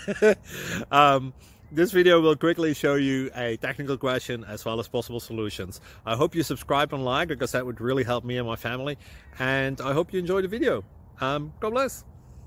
um, this video will quickly show you a technical question as well as possible solutions. I hope you subscribe and like, because that would really help me and my family. And I hope you enjoy the video. God bless.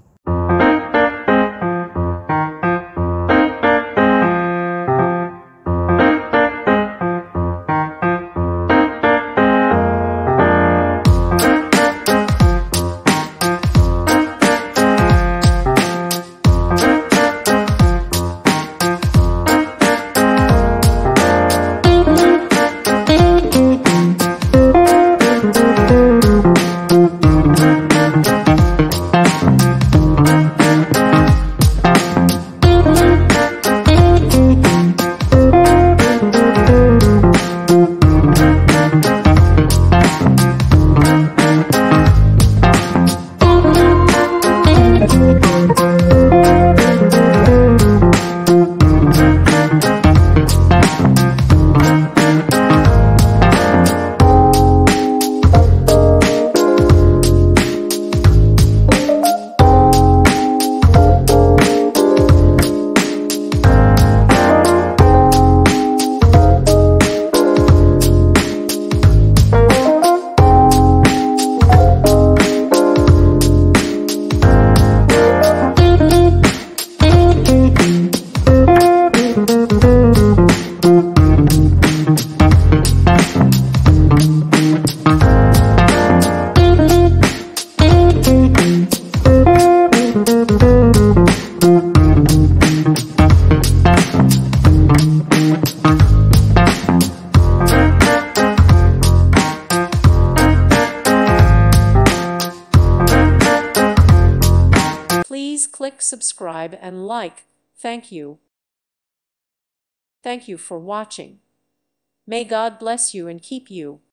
Please click subscribe and like. Thank you. Thank you for watching. May God bless you and keep you.